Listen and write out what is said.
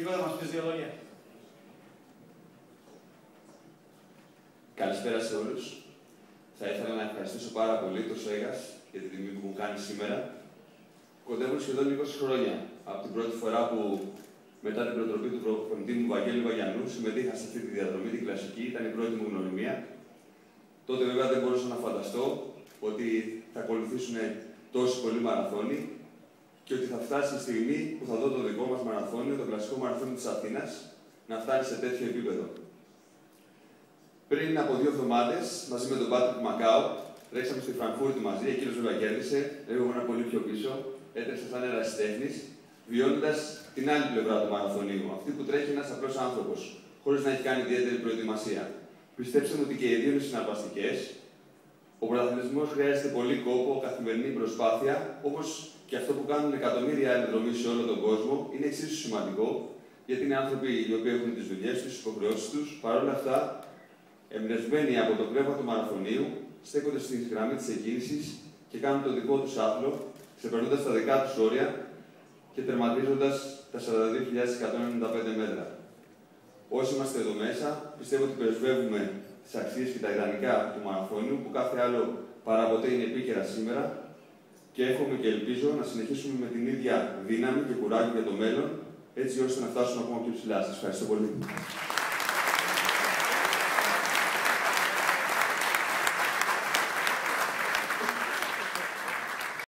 Νίκο, θα μας πεις δύο λόγια. Καλησπέρα σε όλους. Θα ήθελα να ευχαριστήσω πάρα πολύ το ΣΕΓΑΣ για την τιμή που μου κάνει σήμερα. Κοντεύουν σχεδόν 20 χρόνια από την πρώτη φορά που, μετά την προτροπή του προπονητή μου Βαγγέλη Βαγιανού, συμμετείχα σε αυτή τη διαδρομή, την κλασική, ήταν η πρώτη μου γνωριμία. Τότε βέβαια δεν μπορούσα να φανταστώ ότι θα ακολουθήσουν τόσοι πολλοί μαραθώνοι και ότι θα φτάσει η στιγμή που θα δω το δικό μας μαραθώνιο, το κλασικό μαραθώνιο της Αθήνας, να φτάσει σε τέτοιο επίπεδο. Πριν από 2 εβδομάδες, μαζί με τον Πάτρικ Μακάο, τρέξαμε στη Φραγκφούρτη μαζί, εκείνος βέβαια κέρδισε, εγώ ήμουν πολύ πιο πίσω, έτρεξα σαν ερασιτέχνης, βιώνοντας την άλλη πλευρά του μαραθωνίου, αυτή που τρέχει ένας απλός άνθρωπος, χωρίς να έχει κάνει ιδιαίτερη προετοιμασία. Πιστέψτε μου ότι και οι δύο είναι συναρπαστικές. Ο πρωταθλητισμός χρειάζεται πολύ κόπο, καθημερινή προσπάθεια, όπως και αυτό που κάνουν εκατομμύρια ενδρομείς σε όλο τον κόσμο είναι εξίσου σημαντικό, γιατί είναι άνθρωποι οι οποίοι έχουν τις δουλειές τους, τις υποχρεώσεις τους. Παρ' όλα αυτά, εμπνευσμένοι από το πνεύμα του μαραθωνίου, στέκονται στη γραμμή της εκκίνησης και κάνουν το δικό τους άθλο, ξεπερνώντας τα δικά τους όρια και τερματίζοντας τα 42.195 μέτρα. Όσοι είμαστε εδώ μέσα, πιστεύω ότι πρεσβεύουμε τις αξίες και τα ιδανικά του μαραθώνιου, που κάθε άλλο παραποτέ είναι επίκαιρα σήμερα, και εύχομαι και ελπίζω να συνεχίσουμε με την ίδια δύναμη και κουράγιο για το μέλλον, έτσι ώστε να φτάσουμε ακόμα πιο ψηλά. Σας ευχαριστώ πολύ.